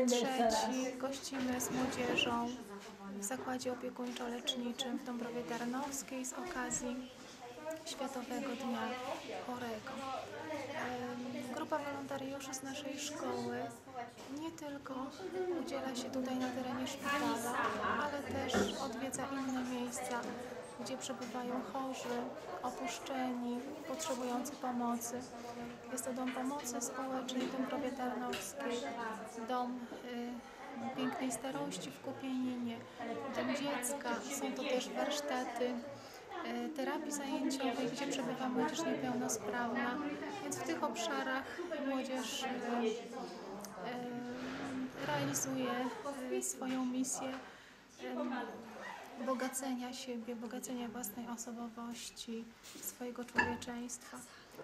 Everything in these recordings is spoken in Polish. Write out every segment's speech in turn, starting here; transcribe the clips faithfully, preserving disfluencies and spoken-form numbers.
trzeci gościmy z młodzieżą w zakładzie opiekuńczo-leczniczym w Dąbrowie Tarnowskiej z okazji Światowego Dnia Chorego. Grupa wolontariuszy z naszej szkoły nie tylko udziela się tutaj na terenie szpitala, ale też odwiedza inne miejsca, gdzie przebywają chorzy, opuszczeni, potrzebujący pomocy. Jest to Dom Pomocy Społecznej w Dąbrowie Tarnowskiej, Dom y, Pięknej Starości w Kupieninie, Dom Dziecka. Są to też warsztaty y, terapii zajęciowej, gdzie przebywa młodzież niepełnosprawna. Więc w tych obszarach młodzież y, y, realizuje y, swoją misję y, bogacenia siebie, bogacenia własnej osobowości, swojego człowieczeństwa.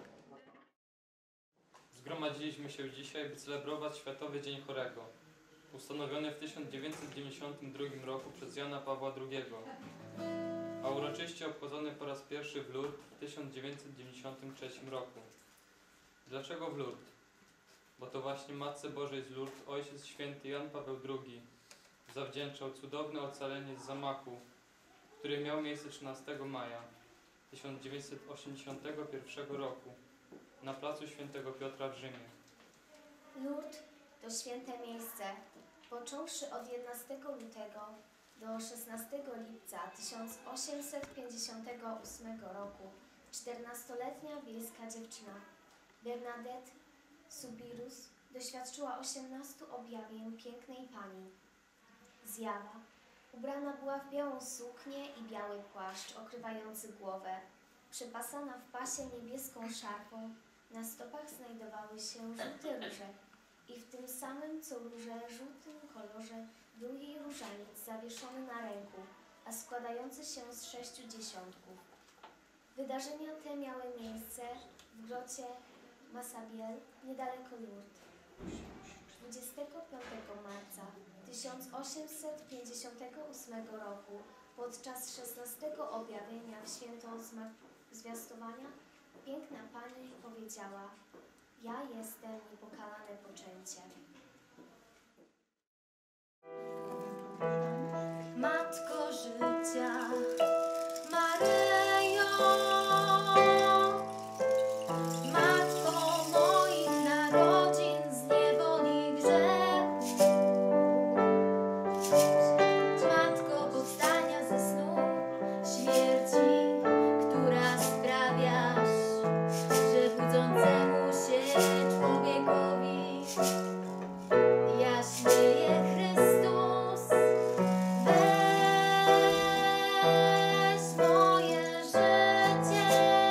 Zgromadziliśmy się dzisiaj, by celebrować Światowy Dzień Chorego, ustanowiony w tysiąc dziewięćset dziewięćdziesiątym drugim roku przez Jana Pawła drugiego, a uroczyście obchodzony po raz pierwszy w Lourdes w tysiąc dziewięćset dziewięćdziesiątym trzecim roku. Dlaczego w Lourdes? Bo to właśnie Matce Bożej z Lourdes Ojciec Święty Jan Paweł drugi zawdzięczał cudowne ocalenie z zamachu, który miał miejsce trzynastego maja tysiąc dziewięćset osiemdziesiątego pierwszego roku na placu Świętego Piotra w Rzymie. Lourdes to święte miejsce. Począwszy od jedenastego lutego do szesnastego lipca tysiąc osiemset pięćdziesiątego ósmego roku czternastoletnia wiejska dziewczyna Bernadette Soubirous doświadczyła osiemnastu objawień pięknej Pani. Zjawa ubrana była w białą suknię i biały płaszcz okrywający głowę, przepasana w pasie niebieską szarfą. Na stopach znajdowały się żółte róże i w tym samym co róże żółtym kolorze był jej różaniec zawieszony na ręku, a składający się z sześciu dziesiątków. Wydarzenia te miały miejsce w grocie Massabielle niedaleko Lourdes. dwudziestego piątego marca tysiąc osiemset pięćdziesiątego ósmego roku podczas szesnastego objawienia w święto zwiastowania piękna Pani powiedziała: ja jestem niepokalane poczęcie. Matko życia, Maryjo, Matko moich narodzin z niewoli grzechu, Matko powstania ze snu, śmierci, która sprawiasz, że budzącemu się człowiekowi jaśnieje Chrystus. Weź moje życie,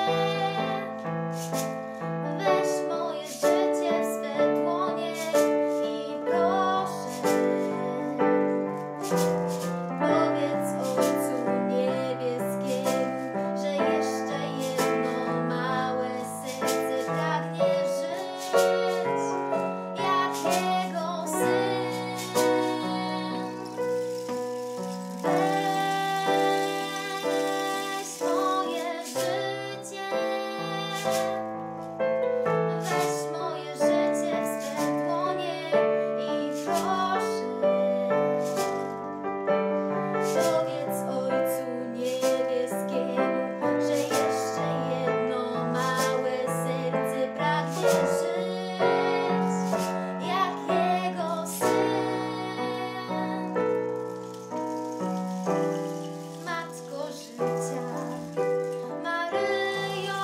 weź moje życie w swe dłonie i proszę, powiedz Ojcu Niebieskiemu, że jeszcze jedno małe serce pragnie żyć jak Jego Syn. Weź moje życie, weź moje życie w swe dłonie i proszę, powiedz Ojcu Niebieskiemu, że jeszcze jedno małe serce pragnie żyć jak Jego Syn. Matko życia, Maryjo,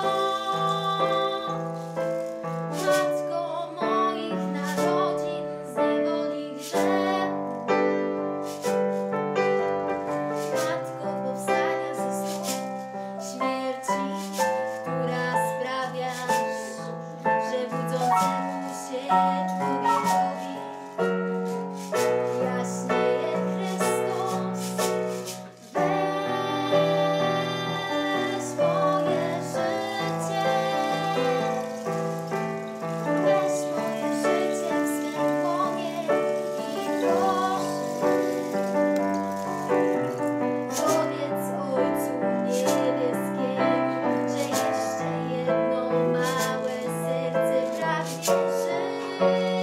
Matko moich narodzin z niewoli grzechu, Matko powstania ze snu, śmierci, która sprawiasz, że budzącemu się człowiekowi jaśnieje Chrystus. Weź moje życie, weź moje życie w swe dłonie i proszę, powiedz Ojcu Niebieskiemu, że jeszcze jedno małe serce pragnie żyć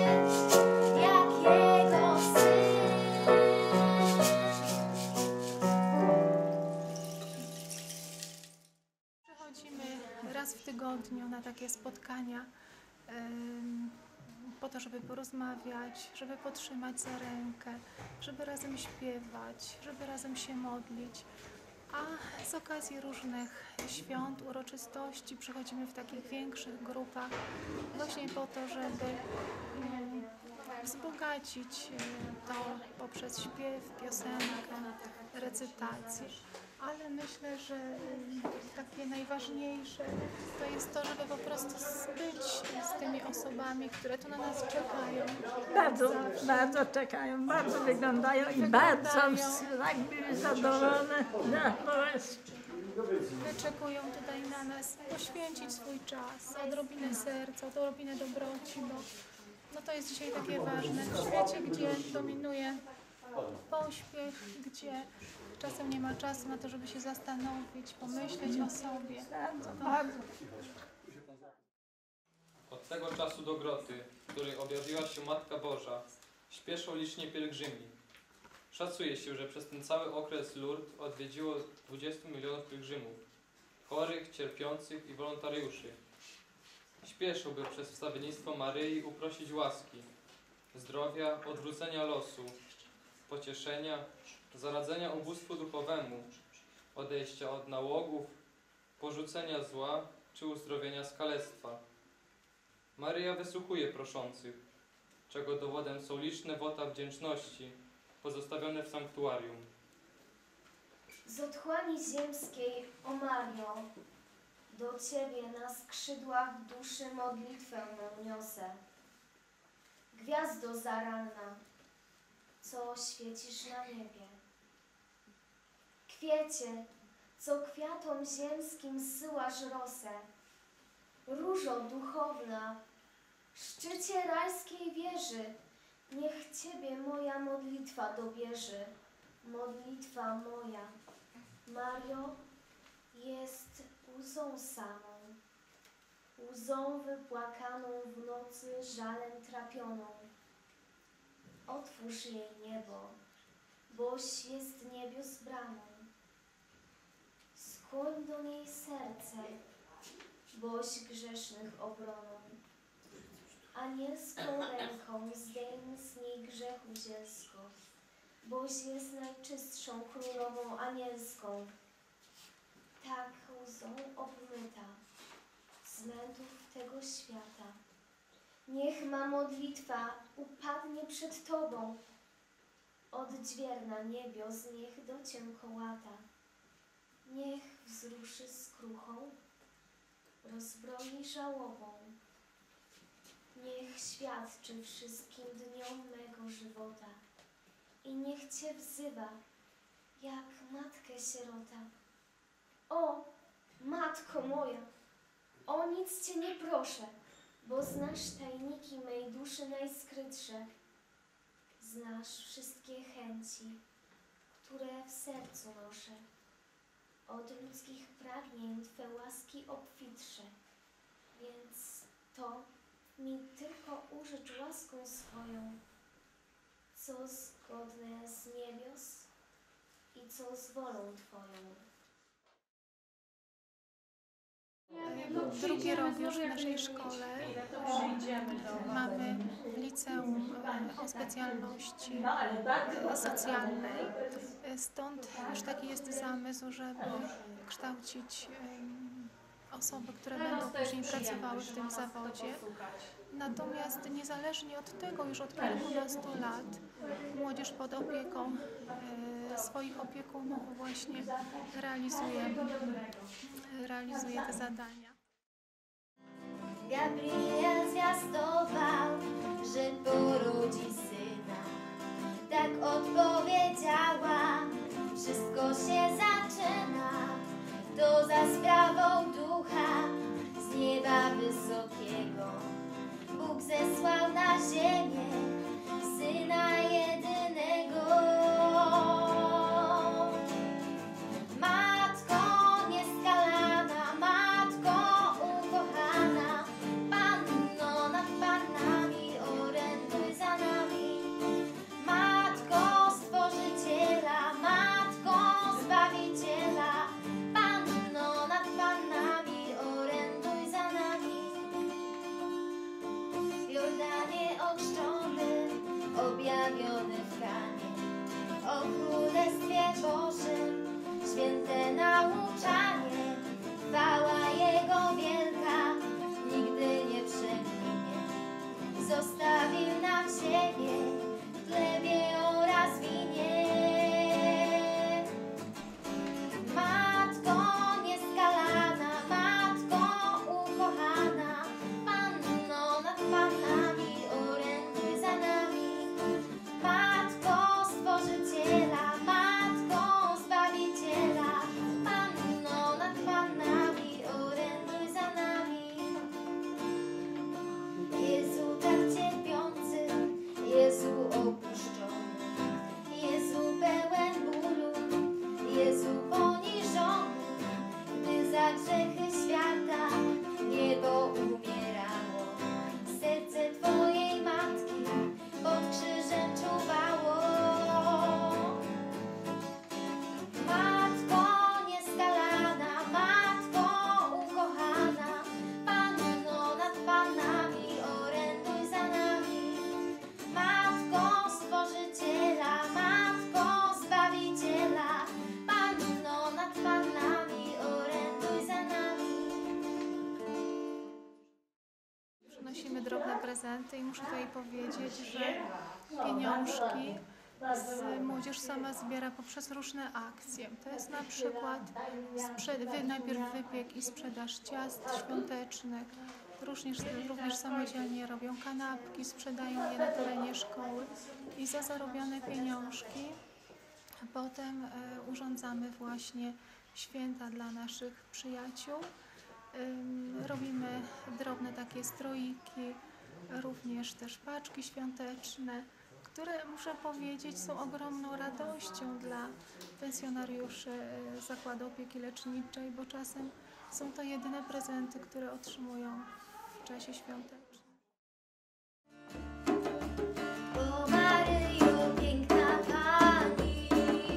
po to, żeby porozmawiać, żeby potrzymać za rękę, żeby razem śpiewać, żeby razem się modlić. A z okazji różnych świąt, uroczystości przychodzimy w takich większych grupach właśnie po to, żeby mm, wzbogacić y, to poprzez śpiew, piosenkę, recytację. Ale myślę, że y, takie najważniejsze to jest to, żeby po prostu być z tymi osobami, które tu na nas czekają. Bardzo, bardzo czekają, bardzo wyglądają i bardzo tak były zadowolone. No, jest. Wyczekują tutaj na nas poświęcić swój czas, odrobinę serca, odrobinę dobroci, bo no to jest dzisiaj takie ważne. W świecie, gdzie dominuje pośpiech, gdzie czasem nie ma czasu na to, żeby się zastanowić, pomyśleć o sobie. Bardzo. Od tego czasu do groty, w której objawiła się Matka Boża, śpieszą licznie pielgrzymi. Szacuje się, że przez ten cały okres Lourdes odwiedziło dwudziestu milionów pielgrzymów, chorych, cierpiących i wolontariuszy. Śpieszą, by przez wstawiennictwo Maryi uprosić łaski, zdrowia, odwrócenia losu, pocieszenia, zaradzenia ubóstwu duchowemu, odejścia od nałogów, porzucenia zła czy uzdrowienia z kalectwa. Maryja wysłuchuje proszących, czego dowodem są liczne wota wdzięczności pozostawione w sanktuarium. Z otchłani ziemskiej, o Mario, do Ciebie na skrzydłach duszy modlitwę mą niosę. Gwiazdo zaranna, co świecisz na niebie. Kwiecie, co kwiatom ziemskim zsyłasz rosę. Różo duchowna, szczycie rajskiej wieży, niech Ciebie moja modlitwa dobierze. Modlitwa moja, Mario, jest łzą samą, łzą wypłakaną w nocy żalem trapioną. Otwórz jej niebo, boś jest niebios bramą. Skłoń do niej serce, boś grzesznych obroną. Anielską ręką zdejmij z niej grzechu zielsko, boś jest najczystszą królową anielską. Tak łzą obmyta z mętów tego świata. Niech ma modlitwa upadnie przed Tobą, oddźwierna niebios niech do Cię kołata. Niech wzruszy skruchą, rozbroi żałobą. Niech świadczy wszystkim dniom mego żywota i niech Cię wzywa, jak matkę sierota. O, Matko moja, o nic Cię nie proszę, bo znasz tajniki mej duszy najskrytsze. Znasz wszystkie chęci, które w sercu noszę. Od ludzkich pragnień Twe łaski obfitsze, więc to mi tylko użycz łaską swoją, co zgodne z niebios i co z wolą Twoją. Drugi rok już w naszej szkole mamy liceum o specjalności socjalnej. Stąd już taki jest zamysł, żeby kształcić osoby, które będą później pracowały w tym zawodzie. Natomiast niezależnie od tego, już od kilkunastu lat młodzież pod opieką e, swoich opiekunów właśnie realizuje, realizuje te zadania. Gabriel zwiastował, że porodzi syna. Tak odpowiedziała, wszystko się zaczyna. To za sprawą ducha z nieba wysokiego. Bóg zesłał na ziemię Syna jedynego. Matko nieskalana, Matko ukochana, Panno nad pannami, oręduj za nami. Matko Stworzyciela, Matko Zbawiciela, Panno nad pannami, oręduj za nami. W Jordanie Królestwie Bożym, święte nauczanie, chwała Jego wielka, nigdy nie przeminie. Zostawił nam siebie w chlebie oraz winie. Matko nieskalana, Matko ukochana, Panno nad Pannami, oręduj za nami. Matko Stworzyciela, Matko Zbawiciela, Panno nad Pannami, oręduj za nami. Jezu tak cierpiący, Jezu opuszczony, Jezu pełen bólu, Jezu poniżony, gdy za grzechy świata niebo umierało, serce Twojej Matki pod krzyżem czuwało. Matko nieskalana, Matko ukochana, Panno nad Pannami, oręduj za nami. Matko Stworzyciela, Matko Zbawiciela, Panno nad Pannami, oręduj za nami. Przynosimy drobne prezenty i muszę tutaj powiedzieć, że pieniążki z młodzież sama zbiera poprzez różne akcje. To jest na przykład sprzed, wy, najpierw wypiek i sprzedaż ciast świątecznych. Również, również samodzielnie robią kanapki, sprzedają je na terenie szkoły i za zarobione pieniążki potem e, urządzamy właśnie święta dla naszych przyjaciół. Ym, robimy drobne takie stroiki, również też paczki świąteczne, które muszę powiedzieć są ogromną radością dla pensjonariuszy e, Zakładu Opieki Leczniczej, bo czasem są to jedyne prezenty, które otrzymują w czasie świątecznym. O Maryjo, piękna Pani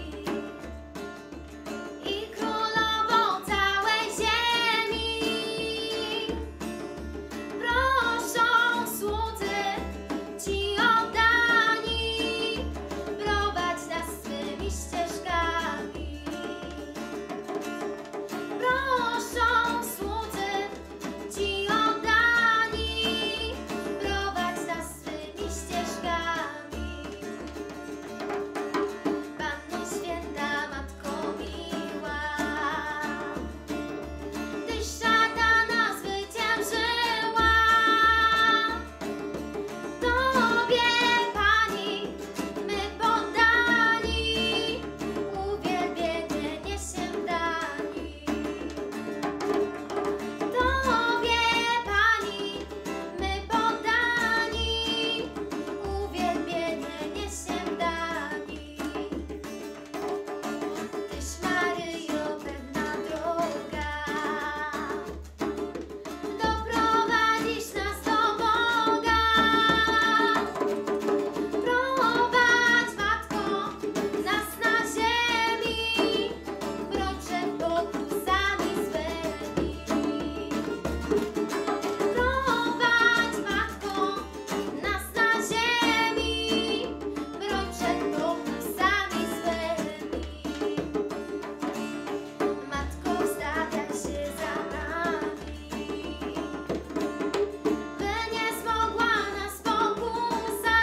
i Królową całej ziemi, proszą słudzy Ci oddani, prowadź nas swymi ścieżkami. Proszą słudzy Ci oddani, prowadź nas swymi ścieżkami. Panno święta, Matko miła, Tyś szatana zwyciężyła. Tobie, Pani, my poddani, uwielbienie niesiemy dani. Tobie, Pani, my poddani, uwielbienie niesiemy dani. Tyś, Maryjo, pewna droga, doprowadzisz nas do Boga. Prowadź, Matko, nas na ziemi, broń przed pokusami swymi. Prowadź, Matko, nas na ziemi, broń przed pokusami swymi. Matko, wstawiaj się za nami, by nie zmogła nas pokusa.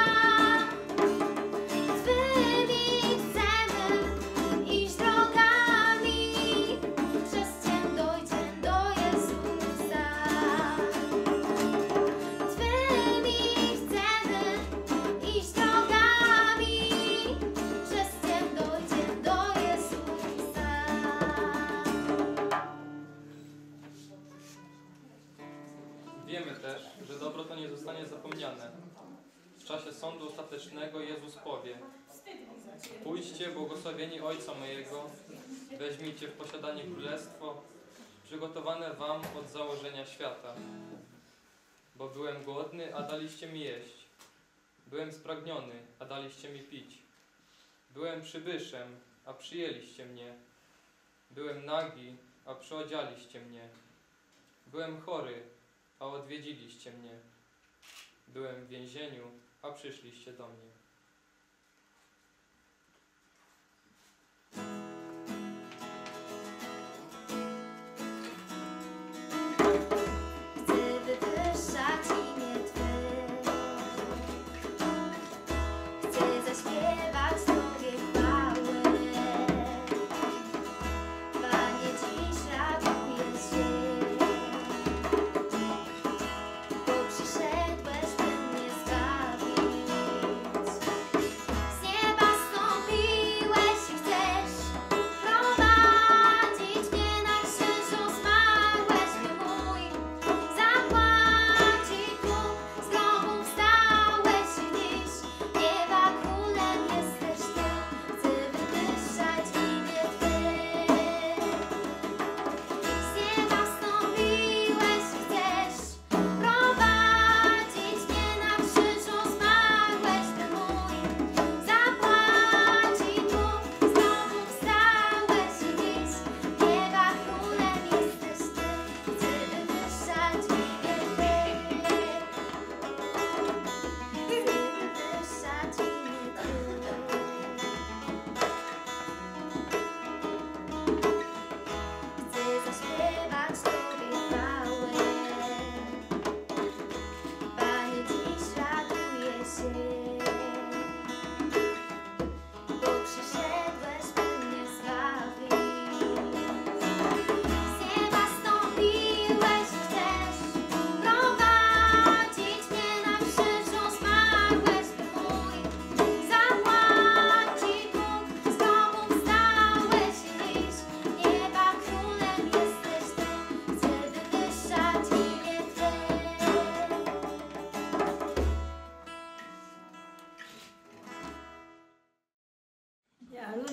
Twymi chcemy iść drogami, przez Cię dojdziemy do Jezusa. Twymi chcemy iść drogami, przez Cię dojdziemy do Jezusa. Wiemy też, że dobro to nie zostanie zapomniane. W czasie sądu ostatecznego Jezus powie: pójdźcie, błogosławieni Ojca mojego, weźmijcie w posiadanie królestwo, przygotowane wam od założenia świata. Bo byłem głodny, a daliście mi jeść. Byłem spragniony, a daliście mi pić. Byłem przybyszem, a przyjęliście mnie. Byłem nagi, a przyodzialiście mnie. Byłem chory, a odwiedziliście mnie. Byłem w więzieniu, a przyszliście do mnie.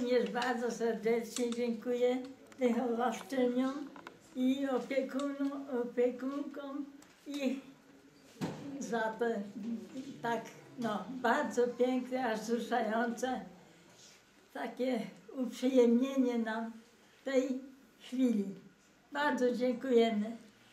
również bardzo serdecznie dziękuję wychowawczyniom i opiekunom, opiekunkom i za to tak no, bardzo piękne, aż wzruszające takie uprzyjemnienie nam w tej chwili. Bardzo dziękujemy.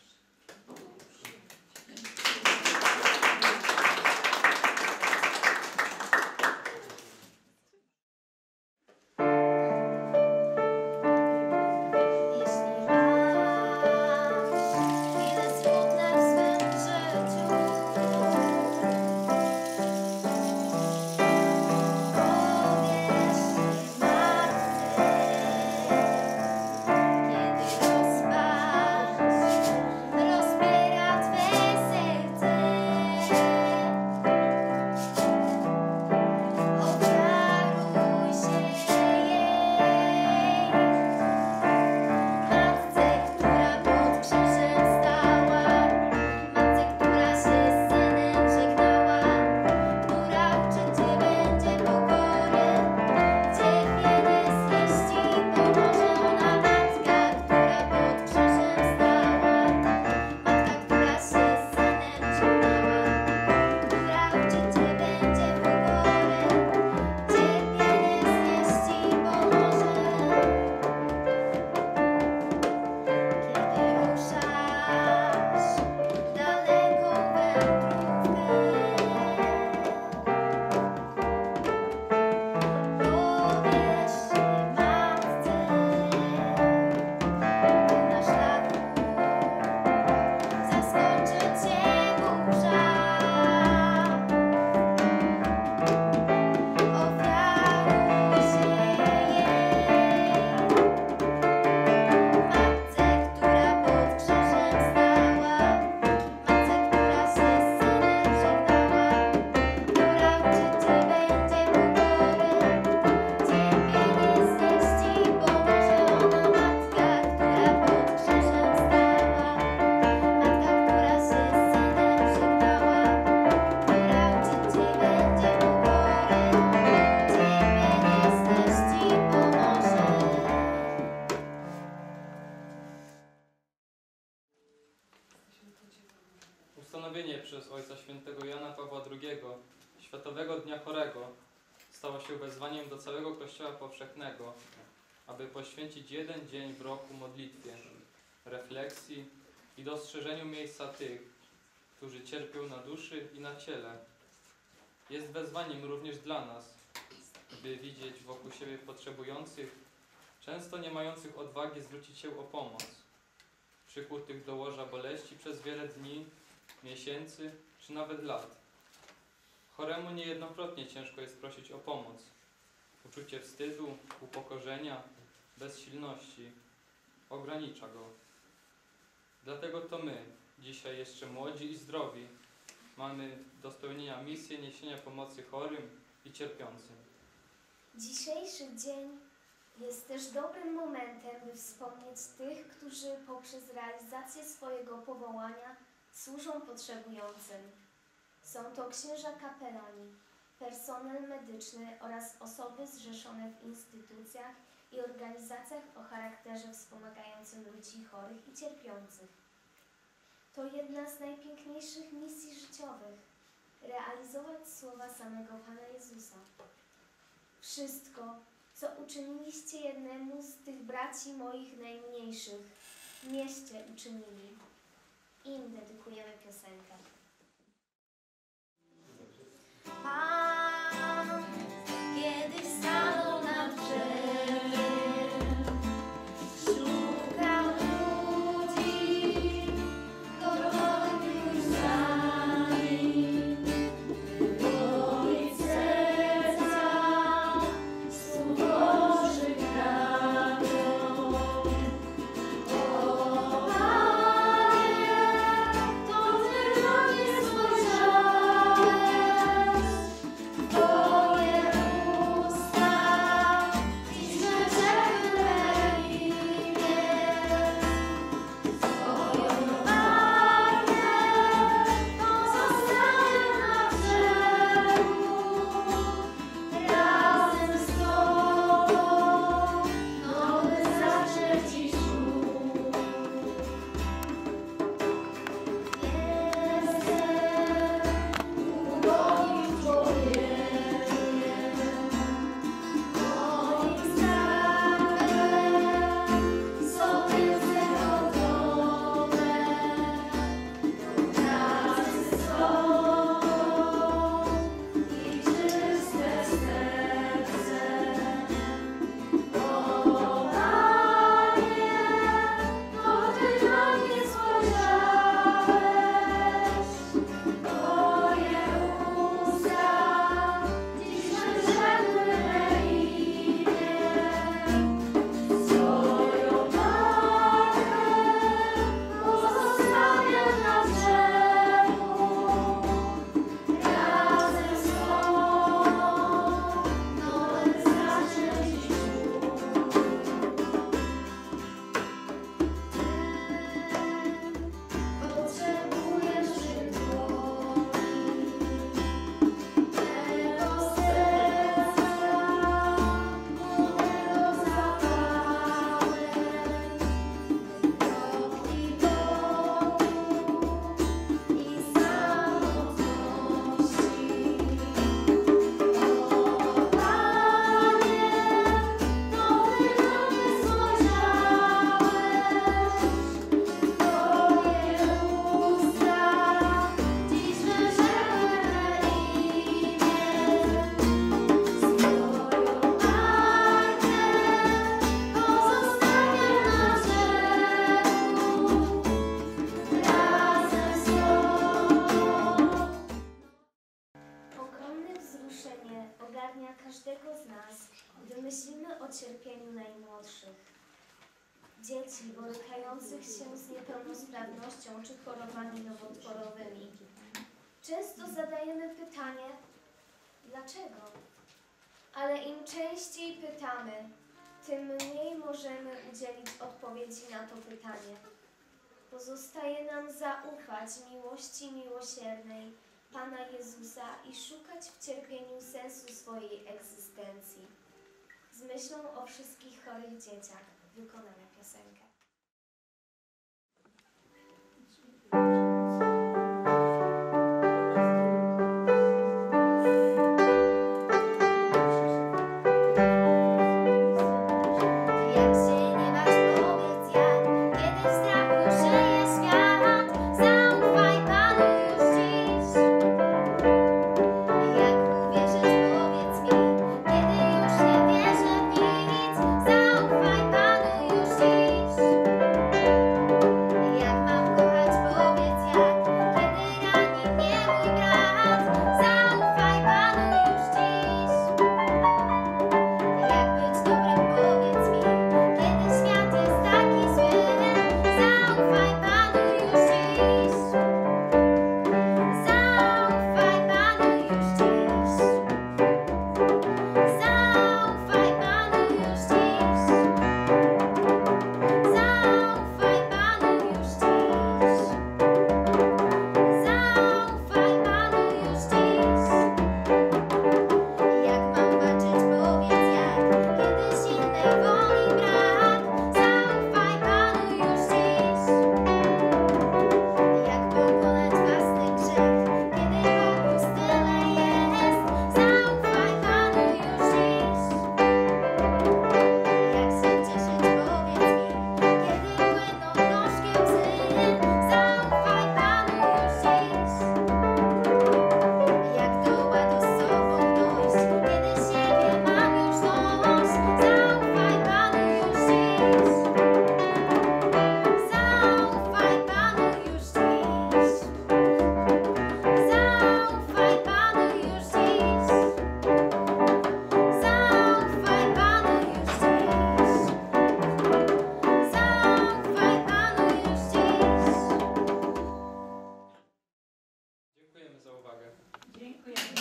Ustanowienie przez Ojca Świętego Jana Pawła drugiego Światowego Dnia Chorego stało się wezwaniem do całego Kościoła Powszechnego, aby poświęcić jeden dzień w roku modlitwie, refleksji i dostrzeżeniu miejsca tych, którzy cierpią na duszy i na ciele. Jest wezwaniem również dla nas, by widzieć wokół siebie potrzebujących, często nie mających odwagi zwrócić się o pomoc, przykutych do łoża boleści przez wiele dni, miesięcy czy nawet lat. Choremu niejednokrotnie ciężko jest prosić o pomoc. Uczucie wstydu, upokorzenia, bezsilności ogranicza go. Dlatego to my, dzisiaj jeszcze młodzi i zdrowi, mamy do spełnienia misję niesienia pomocy chorym i cierpiącym. Dzisiejszy dzień jest też dobrym momentem, by wspomnieć tych, którzy poprzez realizację swojego powołania służą potrzebującym. Są to księża kapelani, personel medyczny oraz osoby zrzeszone w instytucjach i organizacjach o charakterze wspomagającym ludzi chorych i cierpiących. To jedna z najpiękniejszych misji życiowych – realizować słowa samego Pana Jezusa. Wszystko, co uczyniliście jednemu z tych braci moich najmniejszych, mieście uczynili. Im dedykujemy piosenkę. Pan kiedyś stanął nad brzegiem, szukał ludzi, gotowych za nim, wypełnić serca słów Bożych prawdą. O Panie, to Ty gdy myślimy o cierpieniu najmłodszych. Dzieci borykających się z niepełnosprawnością czy chorobami nowotworowymi. Często zadajemy pytanie, dlaczego? Ale im częściej pytamy, tym mniej możemy udzielić odpowiedzi na to pytanie. Pozostaje nam zaufać miłości miłosiernej Pana Jezusa i szukać w cierpieniu sensu swojej egzystencji. Z myślą o wszystkich chorych dzieciach wykonamy piosenkę. Dziękujemy za uwagę. Dziękuję.